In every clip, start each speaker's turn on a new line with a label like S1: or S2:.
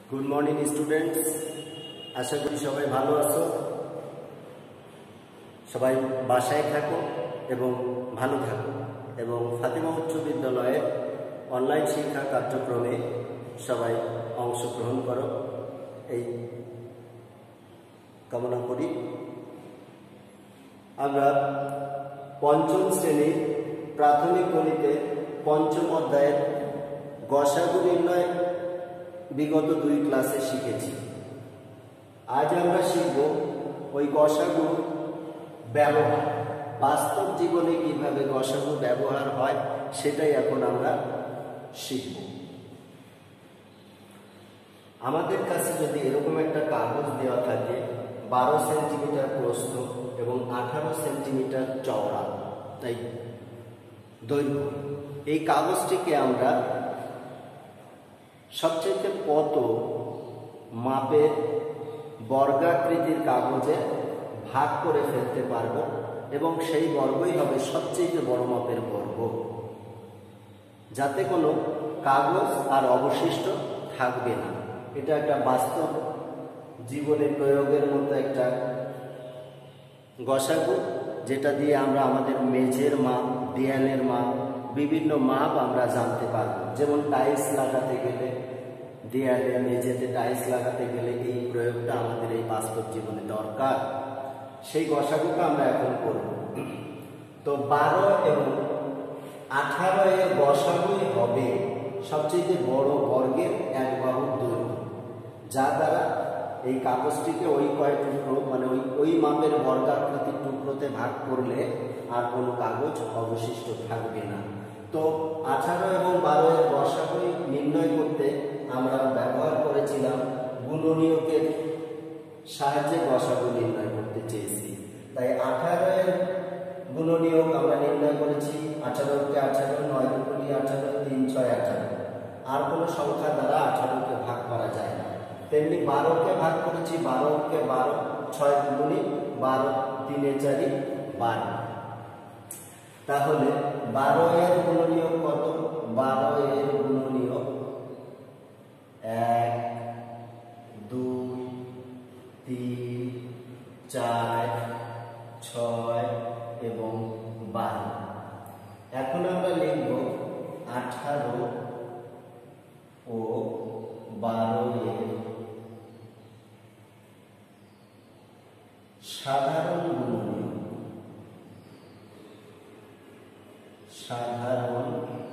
S1: Good morning students, आशा करी सबाई भालो आछो। सबाई बासाय थाको एवं भालो थाको एवं फातिमा उच्च विद्यालये अनलाइन शिक्षा कार्यक्रमे सबाई अंशग्रहण करो এই কামনা করি। আমরা পঞ্চম শ্রেণীর প্রাথমিক গণিতে পঞ্চম অধ্যায়ের গসাগু নির্ণয় বিগত দুই ক্লাসে শিখেছি। আজ আমরা শিখব ওই গসাগু ব্যবহার, বাস্তব জীবনে কিভাবে গসাগু ব্যবহার হয় সেটাই এখন আমরা শিখব। আমাদের কাছে যদি এরকম একটা কাগজ দেওয়া থাকে 12 সেন্টিমিটার প্রস্থ এবং 18 সেন্টিমিটার চওড়া তাই দৈর্ঘ্য, এই কাগজটিকে আমরা সবচেয়ে কত মাপের বর্গাকৃতির কাগজে ভাগ করে ফেলতে পারবো এবং সেই বর্গই হবে সবচেয়ে বড় মাপের বর্গ, যাতে কোনো কাগজ আর অবশিষ্ট থাকবে না। এটা একটা বাস্তব জীবনে প্রয়োগের মতো একটা গসাগু, যেটা দিয়ে আমরা আমাদের মেঝের মাপ, দেয়ালের মাপ, বিভিন্ন মাপ আমরা জানতে পারবো। যেমন টাইলস লাগাতে গেলে, দেয়ালে মেঝেতে টাইলস লাগাতে গেলে এই প্রয়োগটা আমাদের এই বাস্তব জীবনে দরকার। সেই গসাগুটা আমরা এখন করব। তো 12 এবং 18 এর গসাগুই হবে সবচেয়ে বড় বর্গের এক বাহুর দৈর্ঘ্য, যা দ্বারা এই কাগজটিকে ওই কয় টুকরো মানে ওই মাপের বর্গাকৃতির টুকরোতে ভাগ করলে আর কোনো কাগজ অবশিষ্ট থাকবে না। তো 18 এবং 12 এর গসাগু নির্ণয় করতে আমরা ব্যবহার করেছিলাম গুণনীয়কের সাহায্যে গসাগু নির্ণয় করতে চেয়েছি। তাই 18 এর গুণনীয়ক আমরা নির্ণয় করেছি 18 কে 18, 9 দুগুণে 18, 3 6 18। আর কোনো সংখ্যা দ্বারা 18 কে ভাগ করা যায় না। তেমনি 12 কে ভাগ করেছি 12 কে 12, 6 দুগুণে 12, 3 4 12। তাহলে 12 এর গুণনীয়ক কত? 12 এর গুণনীয়ক 1 2 3 4 6 এবং 12। এখন আমরা লিখব 18 ও 12 এর সাধারণ গুণনীয়ক। সাধারণ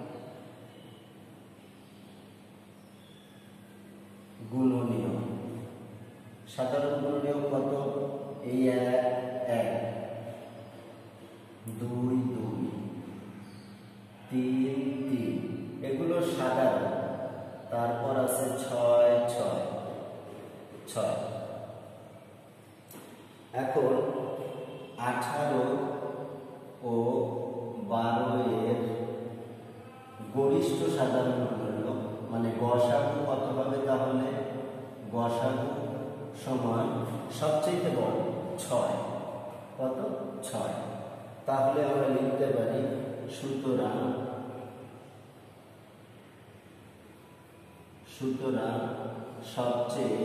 S1: গুণনীয়ক, সাধারণ গুণনীয়ক কত? এই 1 1 2 2 3 3, এগুলো সাধারণ। তারপর আছে 6 6 6। এখন 18 ও 12 এর গরিষ্ঠ সাধারণ গুণনীয়ক মানে গসাগু কত হবে? তাহলে গসাগু সমান সবচেয়ে বড় 6। কত? 6। তাহলে আমরা লিখতে পারি সুতরাং সবচেয়ে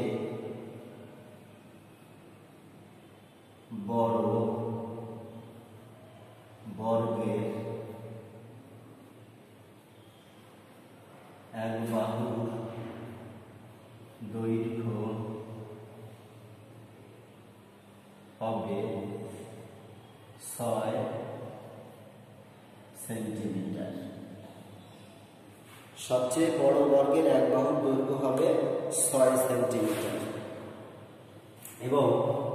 S1: বড় বর্গের এক বাহুর দৈর্ঘ্য হবে 6 সেন্টিমিটার। সবচেয়ে বড় বর্গের এক বাহুর দৈর্ঘ্য হবে 6 সেন্টিমিটার। এবং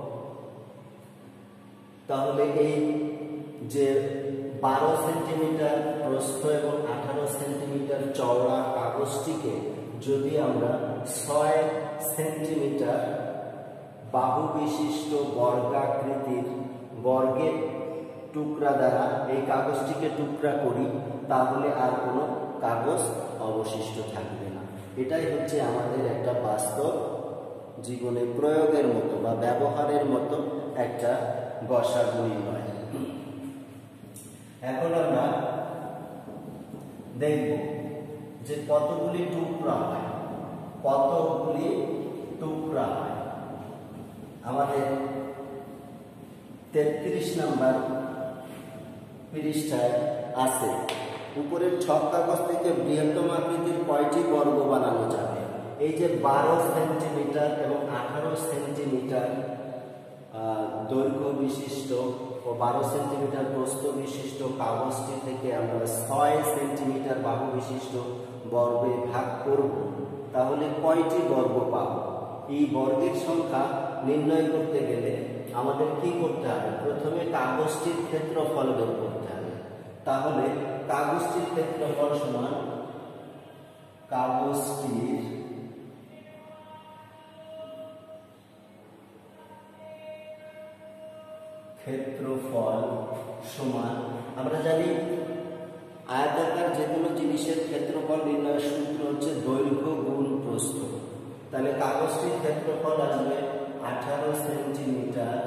S1: তাহলে এই যে 12 সেন্টিমিটার প্রস্থ এবং 18 সেন্টিমিটার চওড়া কাগজটিকে যদি আমরা 6 সেন্টিমিটার বাহু বিশিষ্ট বর্গাকৃতির বর্গের টুকরা দ্বারা এই কাগজটিকে টুকরা করি, তাহলে আর কোনো কাগজ অবশিষ্ট থাকবে না। এটাই হচ্ছে আমাদের একটা বাস্তব জীবনে প্রয়োগের মতো বা ব্যবহারের মতো একটা গসাগু নির্ণয়। এখন আমরা দেখব যে কতগুলি টুকরা হয়। কতগুলি টুকরা হয়। আমাদের 33 নম্বর পৃষ্ঠায় আছে, উপরের ছক কাগজ থেকে বৃহত্তম আকৃতির কয়টি বর্গ বানানো যাবে। এই যে 12 সেন্টিমিটার এবং 18 সেন্টিমিটার দৈর্ঘ্য বিশিষ্ট ও 12 সেন্টিমিটার প্রস্থ বিশিষ্ট কাগজটি থেকে আমরা 6 সেন্টিমিটার বাহু বিশিষ্ট বর্গে ভাগ করব, তাহলে কয়টি বর্গ পাব। এই বর্গের সংখ্যা নির্ণয় করতে গেলে আমাদের কি করতে হবে, প্রথমে কাগজটির ক্ষেত্রফল বের করতে হবে। তাহলে কাগজটির ক্ষেত্রফল সমান কাগজটির ক্ষেত্রফল সমান, আমরা জানি আয়তাকার যে কোনো জিনিসের ক্ষেত্রফল নির্ণয়ের সূত্র হচ্ছে দৈর্ঘ্য গুণ প্রস্থ। তাহলে কাগজটির ক্ষেত্রফল আসবে 18 সেন্টিমিটার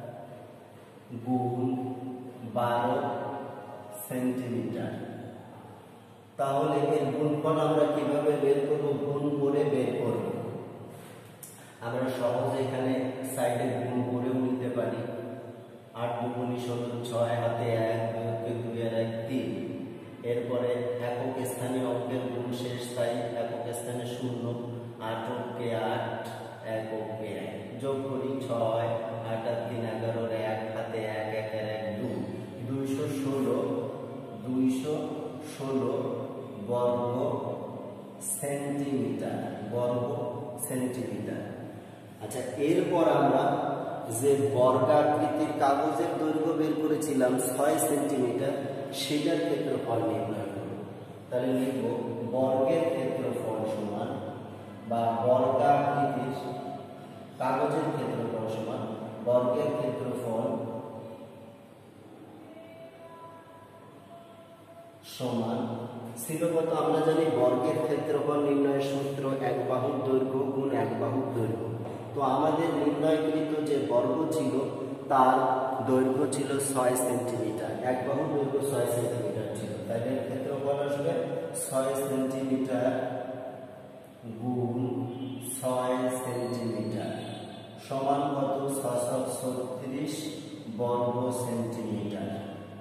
S1: গুণ 12 সেন্টিমিটার। তাহলে এর গুণফল আমরা কিভাবে বের করব, গুণ করে বের করব। আমরা সহজে এখানে সাইডে গুণ করেও নিতে পারি। 8 দুগুণী 16, 6 হাতে 1, 2 এর 1 3। এরপরে একক স্থানীয় অঙ্কের গুণ শেষ তাই একক স্থানে 0, 8 অঙ্কে 8, 1 অঙ্কে 1 যোগ করি 6, 8 আর 3 11 এর 1 হাতে 1, 1 এর 1 2, 216 বর্গ সেন্টিমিটার। আচ্ছা, এরপর আমরা যে বর্গাকৃতির কাগজের দৈর্ঘ্য বের করেছিলাম 6 সেন্টিমিটার, সেটার ক্ষেত্রফল নির্ণয় করব। তাহলে লিখব বর্গের ক্ষেত্রফল সমান, বা বর্গাকৃতির কাগজের ক্ষেত্রফল সমান বর্গের ক্ষেত্রফল সমান ছিল কত, আমরা জানি বর্গের ক্ষেত্রফল নির্ণয়ের সূত্র 1 বাহুর দৈর্ঘ্য গুণ 1 বাহুর দৈর্ঘ্য। তো আমাদের নির্ণয়কৃত যে বর্গ ছিল তার দৈর্ঘ্য ছিল 6 সেন্টিমিটার, 1 বাহুর দৈর্ঘ্য 6 সেন্টিমিটার ছিল। তাই এর ক্ষেত্রফল আসবে 6 সেন্টিমিটার গুণ 6 সেন্টিমিটার সমান কত, 636 বর্গ সেন্টিমিটার।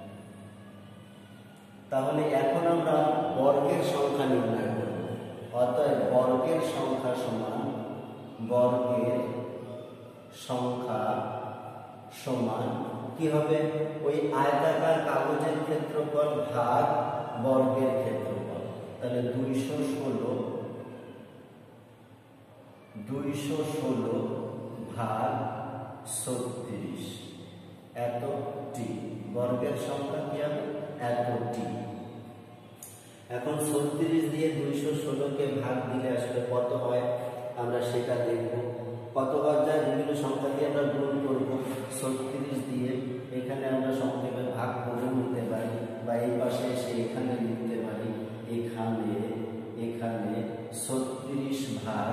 S1: তাহলে এখন আমরা বর্গের সংখ্যা নির্ণয় করব। অতএব বর্গের সংখ্যা সমান বর্গের সংখ্যা সমান কি হবে, ওই আয়তাকার কাগজের ক্ষেত্রফল ভাগ বর্গের ক্ষেত্রফল। তাহলে 216 ভাগ 36 এতটি বর্গের সংখ্যা কি হবে, এতটি। এখন 36 দিয়ে 216কে ভাগ দিলে আসলে কত হয় আমরা সেটা দেখব। কতবার যায় বিভিন্ন সংখ্যা দিয়ে আমরা গুণ করব। 36 দিয়ে এখানে আমরা সংক্ষেপে ভাগ করে নিতে পারি, বা এই পাশে এসে এখানে লিখতে পারি, এখানে 36 ভাগ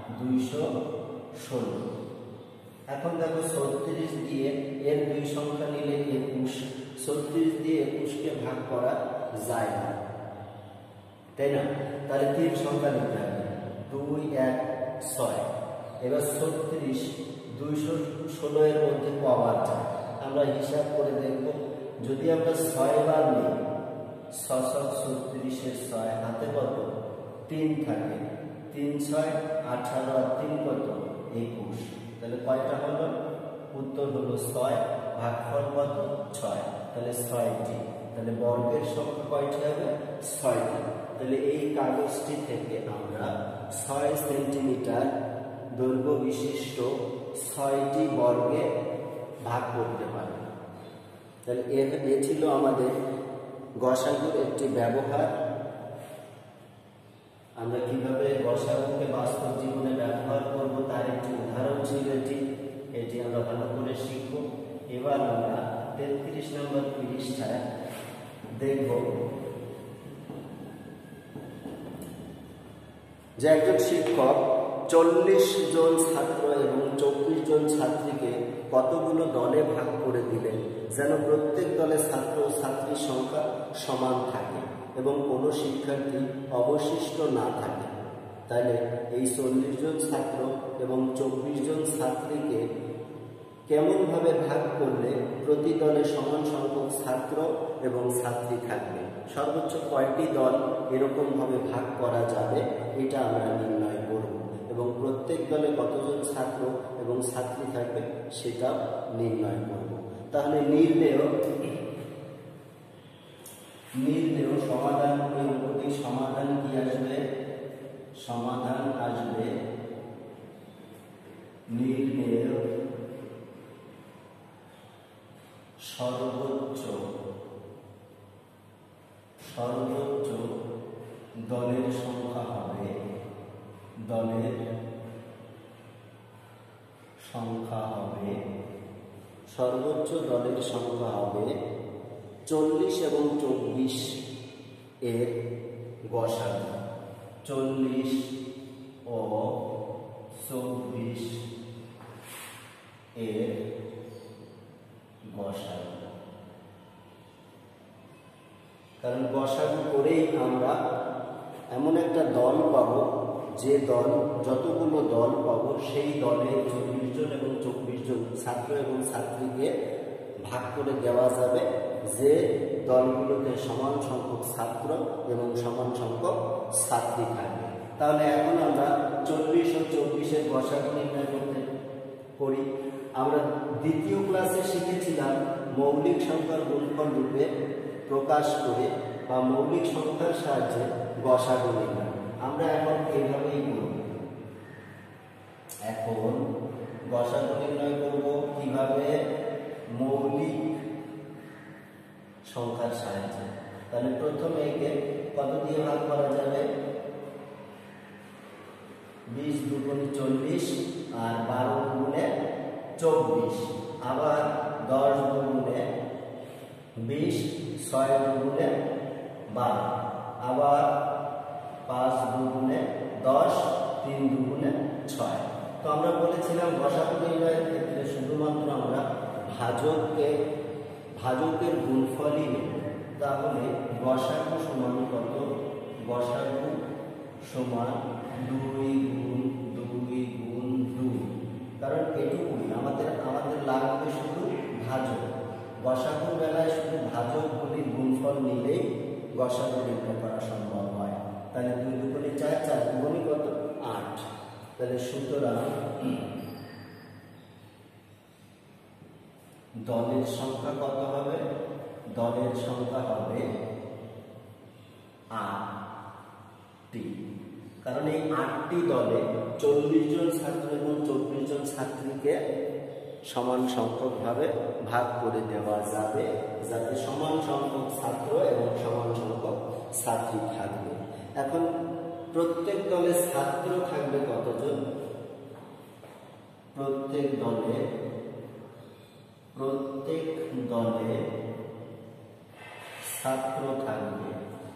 S1: 216। এখন দেখো 36 দিয়ে এর দুই সংখ্যা নিলে 21, 36 দিয়ে 21কে ভাগ করা যায় না, তাই না? তাহলে 3 সংখ্যা নিতে হবে, 2 1 6। এবার 36 216 এর মধ্যে কবার যায় আমরা হিসাব করে দেখব। যদি আমরা 6 বার নিই, 6 36 এর 6 হাতে কত 3 থাকে, 3 6 18 আর 3 কত 21। তাহলে কয়টা হলো, উত্তর হলো 6, ভাগফল কত 6, তাহলে 6টি। তাহলে বর্গের সংখ্যা কয়টি হবে, 6টি। তাহলে এই কাগজটি থেকে আমরা 6 সেন্টিমিটার দৈর্ঘ্য বিশিষ্ট 6টি বর্গে ভাগ করতে পারি। তাহলে এ ছিল আমাদের গসাগুর একটি ব্যবহার। আমরা কিভাবে গসাগুকে বাস্তব জীবনে ব্যবহার করব তার একটি উদাহরণ ছিল এটি আমরা ভালো করে শিখব। এবার আমরা 33 নম্বর পৃষ্ঠায় দেখব যে একজন শিক্ষক 40 জন ছাত্র এবং 24 জন ছাত্রীকে কতগুলো দলে ভাগ করে দিলেন যেন প্রত্যেক দলে ছাত্র ও ছাত্রীর সংখ্যা সমান থাকে এবং কোনো শিক্ষার্থী অবশিষ্ট না থাকে। তাহলে এই 40 জন ছাত্র এবং 24 জন ছাত্রীকে কেমনভাবে ভাগ করলে প্রতি দলে সমান সংখ্যক ছাত্র এবং ছাত্রী থাকবে, সর্বোচ্চ কয়টি দল এরকমভাবে ভাগ করা যাবে এটা আমরা নির্ণয় করব এবং প্রত্যেক দলে কতজন ছাত্র এবং ছাত্রী থাকবে সেটাও নির্ণয় করব। তাহলে নির্ণেয় সমাধান, এই অঙ্কটির সমাধান কি আসবে? সমাধান আসবে নির্ণেয় সর্বোচ্চ দলের সংখ্যা হবে, সর্বোচ্চ দলের সংখ্যা হবে 40 এবং 24 এর গসাগু, 40 ও 24 এর গসাগু। কারণ গসাগু করেই আমরা এমন একটা দল পাবো, যে দল, যতগুলো দল পাবো সেই দলে 40 জন এবং 24 জন ছাত্র এবং ছাত্রীকে ভাগ করে দেওয়া যাবে, যে দলগুলোতে সমান সংখ্যক ছাত্র এবং সমান সংখ্যক ছাত্রী থাকবে। তাহলে এখন আমরা 40 ও 24 এর গসাগু নির্ণয় করতে করি। আমরা দ্বিতীয় ক্লাসে শিখেছিলাম মৌলিক সংখ্যার গুণফল রূপে প্রকাশ করে বা মৌলিক সংখ্যার সাহায্যে গসাগু নির্ণয়। আমরা এখন এইভাবেই করব। এখন গসাগু নির্ণয় করব কিভাবে? মৌলিক সংখ্যার সাহায্যে। তাহলে প্রথমে একে কত দিয়ে ভাগ করা যাবে? 20 দুগুণে 40 আর 12 দুগুণে 24, আবার 10 দুগুণে 20, 6 দুগুণে 12, আবার 5 দুগুণে 10, 3 দুগুণে 6। তো আমরা বলেছিলাম গসাগু নির্ণয়ের ক্ষেত্রে শুধুমাত্র আমরা ভাজকের গুণফলই নেব। তাহলে গসাগু সমান কত? গসাগু সমান 2 গুণ 2 গুণ 2, কারণ এটুকুই আমাদের লাগবে শুধু ভাজক। গসাগুর বেলায় শুধু ভাজকগুলির গুণফল নিলেই গসাগু নির্ণয় করা সম্ভব হয়। তাহলে 2 দুগুণে 4, 4 দুগুণে কত? 8। তাহলে সুতরাং দলের সংখ্যা কত হবে? দলের সংখ্যা হবে 8টি। কারণ এই 8টি দলে 40 জন ছাত্র এবং 24 জন ছাত্রীকে সমান সংখ্যকভাবে ভাগ করে দেওয়া যাবে, যাতে সমান সংখ্যক ছাত্র এবং সমান সংখ্যক ছাত্রী থাকবে। এখন প্রত্যেক দলে ছাত্র থাকবে কতজন? প্রত্যেক দলে ছাত্র থাকবে।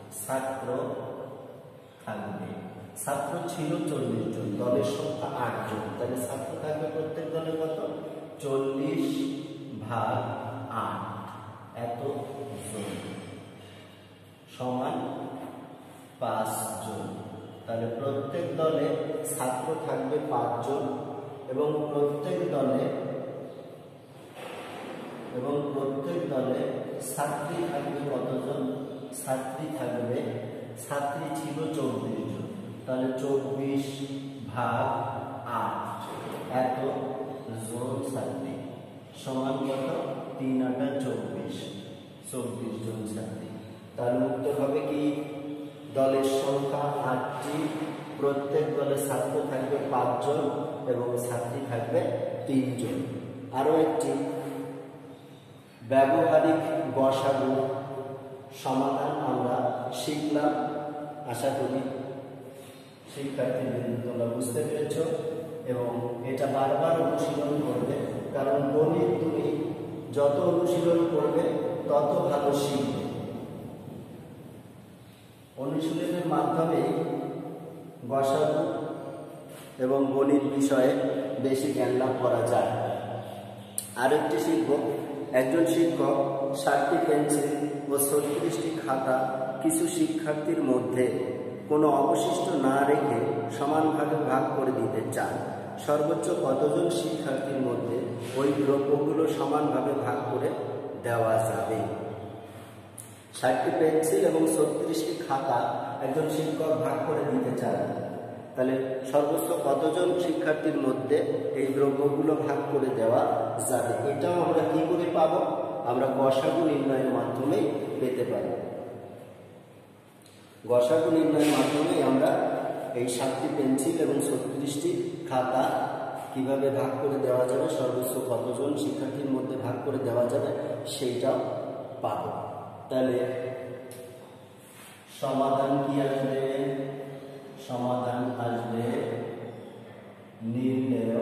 S1: ছাত্র ছিল 40 জন, দলের সংখ্যা 8 জন, তাহলে ছাত্র থাকবে প্রত্যেক দলে কত? 40 ভাগ 8, এত জন সমান 5 জন। তাহলে প্রত্যেক দলে ছাত্র থাকবে 5 জন এবং প্রত্যেক দলে ছাত্রী থাকবে কতজন? ছাত্রী ছিল 24 জন, তাহলে 24 ভাগ 8, এত জন ছাত্রী সমান কত? 3 × 8 = 24 জন ছাত্রী। তাহলে উত্তর হবে কি? দলের সংখ্যা 8টি, প্রত্যেক দলে ছাত্র থাকবে 5 জন এবং ছাত্রী থাকবে 3 জন। আরো একটি ব্যবহারিক গসাগু সমাধান আমরা শিখলাম। আশা করি শিক্ষার্থীবৃন্দ তোমরা বুঝতে পেরেছ এবং এটা বারবার অনুশীলন করবে, কারণ গণিত তুমি যত অনুশীলন করবে তত ভালো শিখবে। অনুশীলনের মাধ্যমে গসাগু এবং গণিত বিষয়ে বেশি জ্ঞান লাভ করা যায়। আরেকটি শিখব, একজন শিক্ষক 60টি পেন্সিল ও 36টি খাতা কিছু শিক্ষার্থীর মধ্যে কোনো অবশিষ্ট না রেখে ভাগে ভাগ করে দিতে চান, সর্বোচ্চ কতজন শিক্ষার্থীর মধ্যে ওই দ্রব্যগুলো সমানভাবে ভাগ করে দেওয়া যাবে? 60টি পেন্সিল এবং 36টি খাতা একজন শিক্ষক ভাগ করে দিতে চান, তাহলে সর্বোচ্চ কতজন শিক্ষার্থীর মধ্যে এই দ্রব্যগুলো ভাগ করে দেওয়া যাবে? এটাও আমরা কি করে পাবো? আমরা গসাগু নির্ণয়ের মাধ্যমেই পেতে পারি। গসাগু নির্ণয়ের মাধ্যমে আমরা এই 7টি পেন্সিল এবং 36টি খাতা কিভাবে ভাগ করে দেওয়া যাবে, সর্বোচ্চ কতজন শিক্ষার্থীর মধ্যে ভাগ করে দেওয়া যাবে সেইটাও পাব। তাহলে সমাধান কি আসবে? সমাধান আসবে নির্ণেয়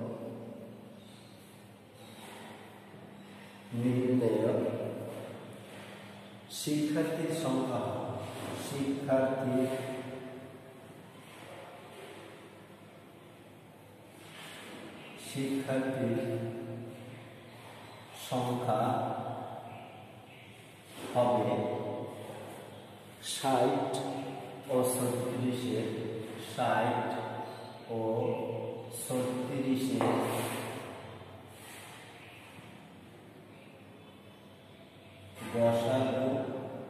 S1: শিক্ষার্থীর সংখ্যা, শিক্ষার্থীর সংখ্যা হবে 60 ও 36-এর 60 ও 36-এর গসাগু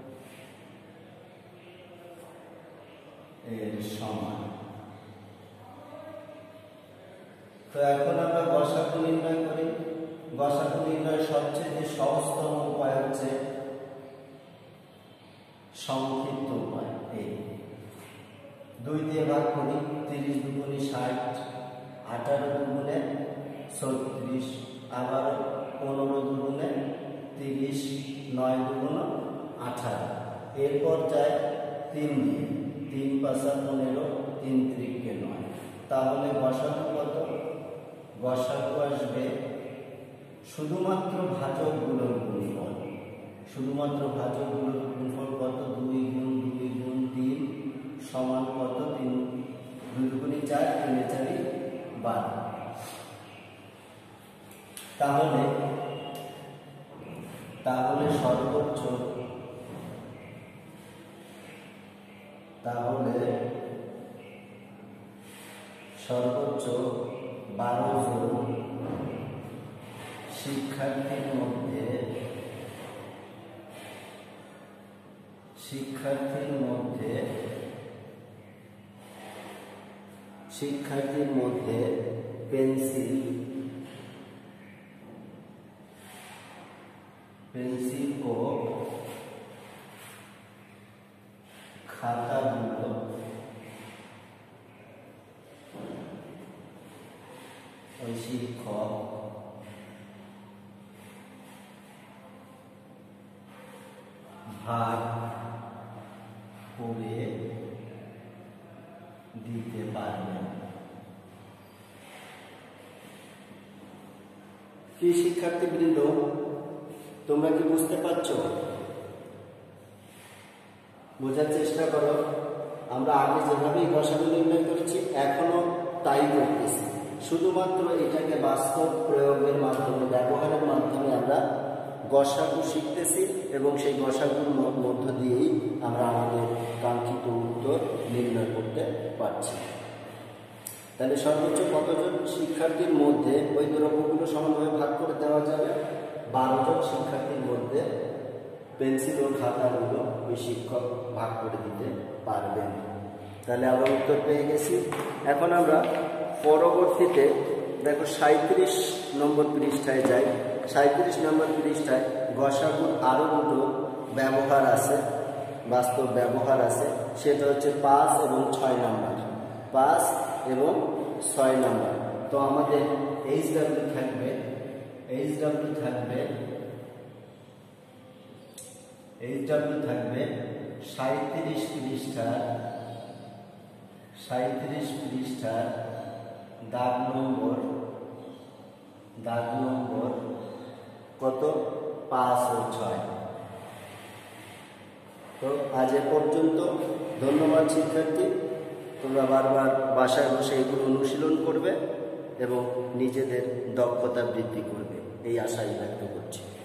S1: এর সমান। তো এখন আমরা গসাগু নির্ণয় করি। গসাগু নির্ণয়ের সবচেয়ে সহজতম উপায় হচ্ছে সংক্ষিপ্ত উপায়। এই 2 দিয়ে ভাগ করি, 30 দুগুণে 60, 18 দুগুণে 36, আবার 15 দুগুণে 30, 9 দুগুণ 18, এরপর যায় 3 দিয়ে, 3 পাঁচা 15, 3 ত্রিকে 9। তাহলে গসাগু কত? গসাগু আসবে শুধুমাত্র ভাজকগুলোর গুণফল। শুধুমাত্র ভাজকগুলোর গুণফল কত? 2 গুণ 2 গুণ 3 সমান কত? 3 2 দুগুণে 4, 3 4 12। তাহলে সর্বোচ্চ 12 জন শিক্ষার্থীর মধ্যে পেন্সিল ও খাতাগুলো ওই শিক্ষক ভাগ করে দিতে পারবেন। কি শিক্ষার্থীবৃন্দ, তোমরা কি বুঝতে পারছো? বোঝার চেষ্টা করো। আমরা আগে যেভাবেই গসাগু নির্ণয় করেছি এখনো তাই করতেছি, শুধুমাত্র এটাকে বাস্তব প্রয়োগের মাধ্যমে, ব্যবহারের মাধ্যমে আমরা গসাগু শিখতেছি এবং সেই গসাগুর মধ্য দিয়েই আমরা আমাদের কাঙ্ক্ষিত উত্তর নির্ণয় করতে পারছি। তাহলে সর্বোচ্চ কতজন শিক্ষার্থীর মধ্যে ওই দ্রব্যগুলো সমানভাবে ভাগ করে দেওয়া যাবে? 12 জন শিক্ষার্থীর মধ্যে পেন্সিল ও খাতাগুলো ওই শিক্ষক ভাগ করে দিতে পারবেন। তাহলে আমরা উত্তর পেয়ে গেছি। এখন আমরা পরবর্তীতে দেখো 37 নম্বর পৃষ্ঠায় যাই। 37 নম্বর পৃষ্ঠায় গসাগুর আরও দুটো ব্যবহার আছে, বাস্তব ব্যবহার আছে। সেটা হচ্ছে 5 এবং 6 নম্বর। 5 এবং 6 নম্বর। তো আমাদের HW থাকবে 37 পৃষ্ঠার দাগ নম্বর কত? 5 ও 6। তো আজ এ পর্যন্ত। ধন্যবাদ শিক্ষার্থী। তোমরা বারবার বাসায় বসে এগুলো অনুশীলন করবে এবং নিজেদের দক্ষতা বৃদ্ধি করবে, এই আশাই ব্যক্ত করছি।